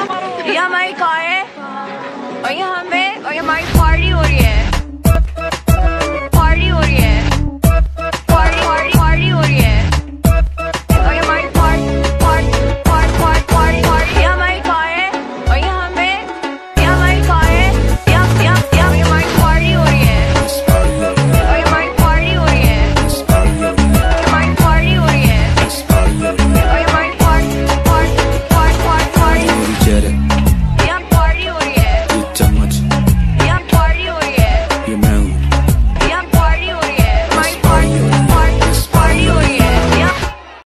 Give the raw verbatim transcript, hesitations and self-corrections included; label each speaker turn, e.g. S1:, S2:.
S1: ये हमारी कार है और ये हमें और ये हमारी पार्टी हो रही है।